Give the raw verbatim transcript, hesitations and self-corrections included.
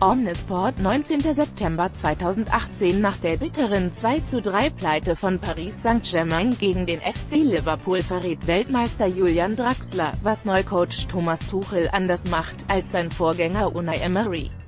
Omnisport, neunzehnter September zweitausendachtzehn. Nach der bitteren zwei zu drei Pleite von Paris Saint-Germain gegen den F C Liverpool verrät Weltmeister Julian Draxler, was Neucoach Thomas Tuchel anders macht, als sein Vorgänger Unai Emery.